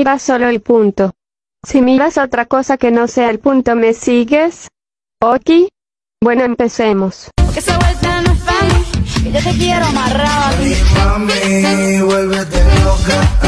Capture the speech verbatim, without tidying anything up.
miras solo el punto. Si miras otra cosa que no sea el punto, ¿me sigues? ¿Ok? Bueno, empecemos. Que esa vuelta no es para mí, que yo te quiero amarrado a ti. Mami, vuélvete loca.